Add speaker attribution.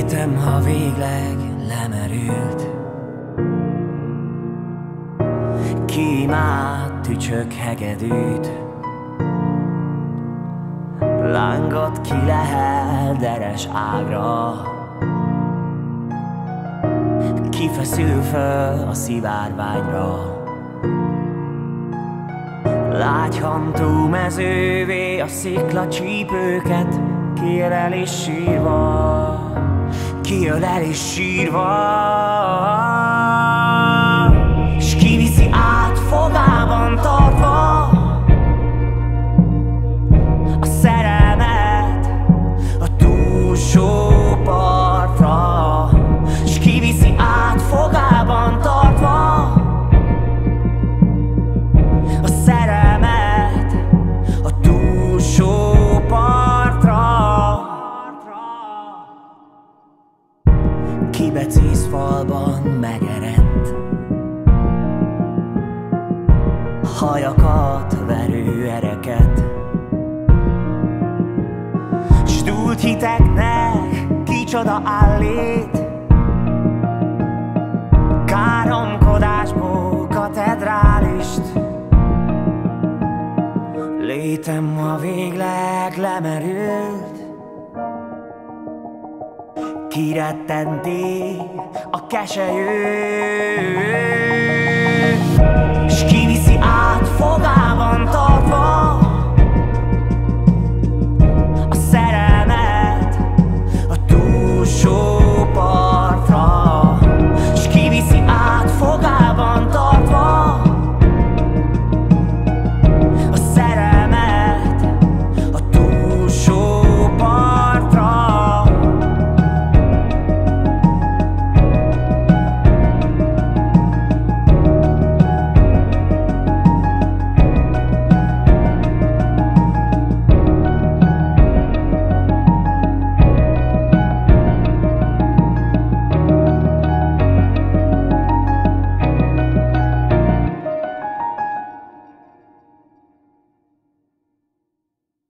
Speaker 1: Létem, ha végleg lemerült, kímált tücsök hegedűt, lángot kilehel deres ágra, kifeszül föl a szivárványra. Lágyhantú mezővé a sziklacsípőket kiölel és sírva, kiölel és sírva, s kiviszi át fogában tartva a szerelmet a túlsó partra, s kiviszi át fogában tartva a szerelmet a túlsó partra. Kibecész falban megerett, hajakat verő ereket, s dúlt hiteknek kicsoda állét, káromkodásból katedrálist. Létem, ha végleg lemerült, kirettenti a keselyű, s kiviszi át fogát